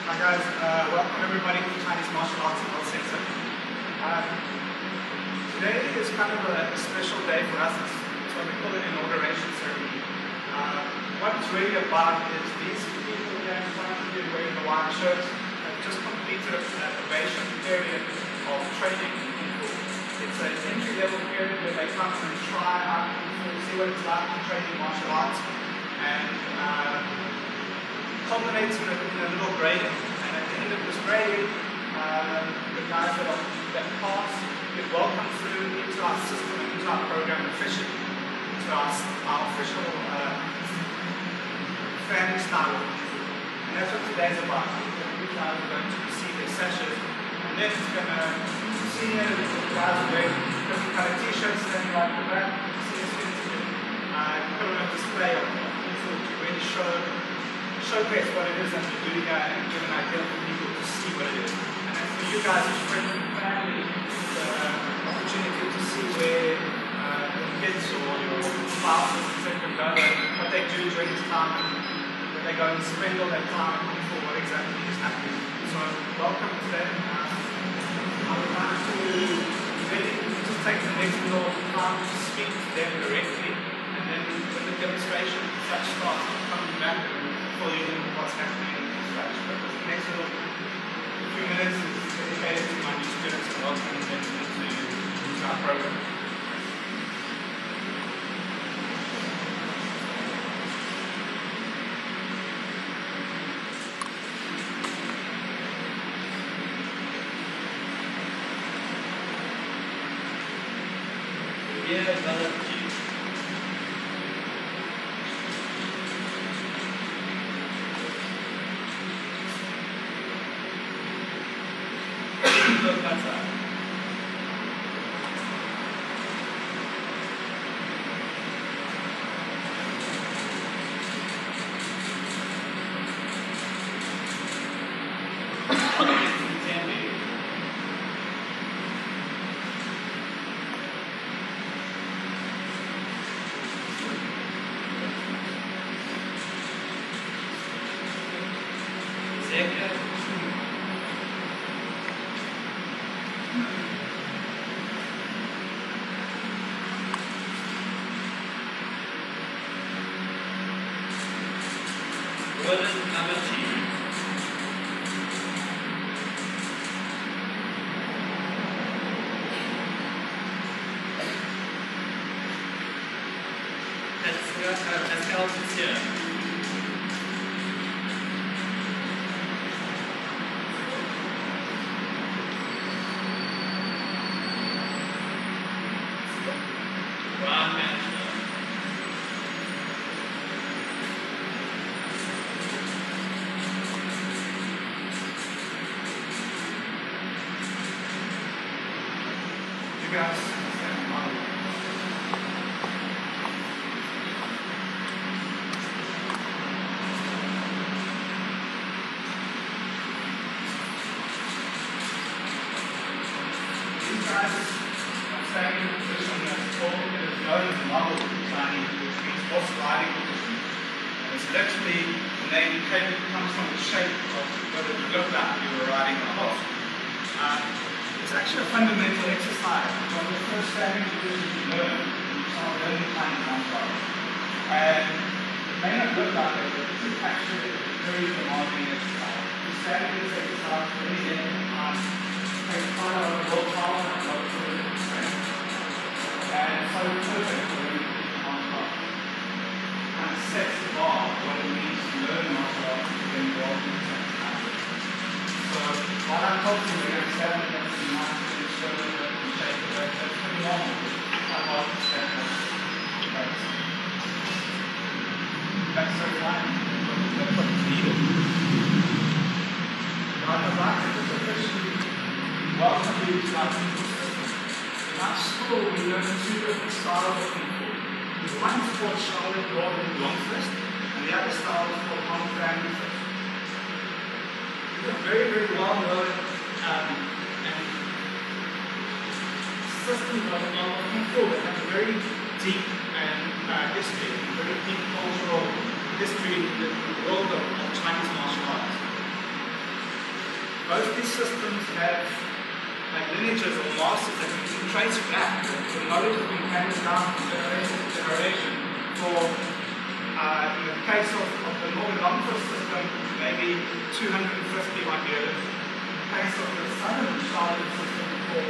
Hi guys, welcome everybody to Chinese Martial Arts World Center. Today is kind of a special day for us. It's what we call an inauguration ceremony. What it's really about is these people here in front of you wearing the white shirts have just completed a probation period of training in Kung Fu. It's an entry-level period where they come and try out Kung Fu, see what it's like to train in martial arts, and culminates in a little grading. And at the end of this grading, the guys that pass get welcomed through into our system and into our program officially, into our official family style. And that's what today's about. You guys are going to receive their sessions, and then it's going to see the guys are wearing different kind of t-shirts standing right at the back. See the students put on a display of to really showcase what it is that we're doing and give an idea for people to see what it is. And then for you guys as friends and family, the opportunity to see where your kids or your spouses, etc., what they do during this time, and where they go and spend all their time and for what exactly is happening. So welcome to them. I would like to really just take the next little time to speak to them directly, and then when the demonstration such starts, coming back and fully in what's happening in such. But the next little few minutes is dedicated to my new students and welcoming them into our program. Viewability. Look, that's that. Let's help us here. Ground management. You guys stand on. Standing position that's called, it is known as model Chinese, which means horse riding position. And it's literally, the name comes from the shape of what it would look like if you were riding a horse. It's actually a fundamental exercise. One of the first standing positions you learn when you start learning Chinese martial arts. And it may not look like it, but this is actually a very demanding exercise. You stand in this exercise for any length of time, take quite a lot of willpower and a lot of physical strength. And so perfect for any martial arts. Kind of sets the bar of what it means to learn martial arts and get involved in this exercise. So while I'm talking, we're going to stand against the knife and show them that we shake the leg. That's pretty normal. Quite hard to stand up. That's so fine. That's what's needed. Now I'd like to just officially welcome you to our people system. In our school, we learn two different styles of Kung Fu. One is called Shaolin Golden Long Fist, and the other style is called Hong Family Fist. These are very, very well known and systems of Kung Fu that have a very deep history, very deep cultural history in the world of Chinese martial arts. Both these systems have like lineages or masters that we can trace back. The knowledge has been handed down from generation to generation. For in the case of the Northern Longford system, maybe 250 odd years. In the case of the Southern Charlotte system, for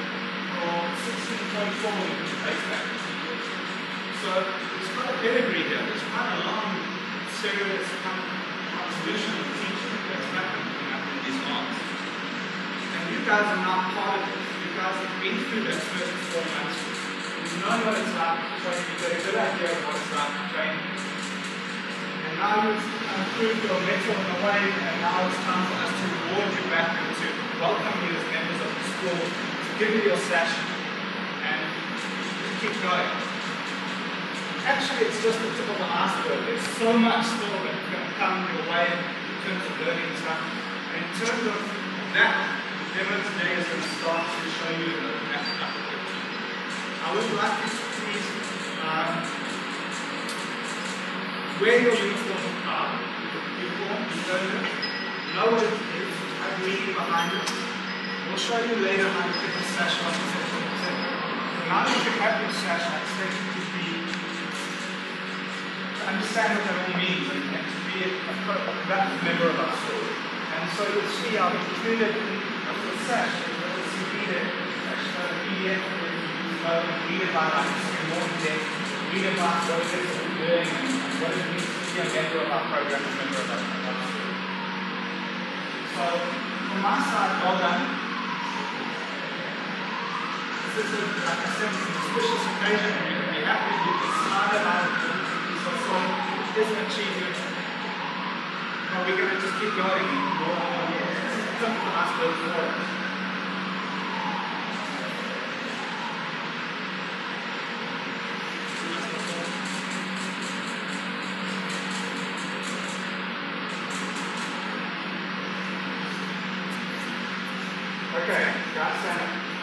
1624 we can trace back. So there's quite a pedigree here. There's quite a long serious contribution of teaching that's happened in these arts. And you guys are now part of it. You guys have been through this first 4 months. You know what it's like, so you've got a good idea of what it's like to train. And now you've improved your mettle in a way, and now it's time for us to reward you back and to welcome you as members of the school, to give you your sash, and just keep going. Actually, it's just the tip of the iceberg. There's so much still that's going to come your way in terms of learning stuff. And in terms of that, the demo today is going to start to show you that stuff. I would like you to please wear your uniform card, uniform, know what it is, have meaning behind it. We'll show you later how to get the sash on, etc. Now that you have your sash, I expect you to be understand what that all means and to be a productive member of our school. And so you'll see I've included in the sash a little CD there, actually a PDF where you can go and read about us in more depth, read about what it is that we're doing and what it means to be a member of our program, a member of our school. So from my side, well done. This is, like I said, an auspicious occasion and you're going to be happy, you can smile about it. So it is an achievement, but we're going to just keep going. This is the tip of the iceberg for it. Okay, guys, stand up.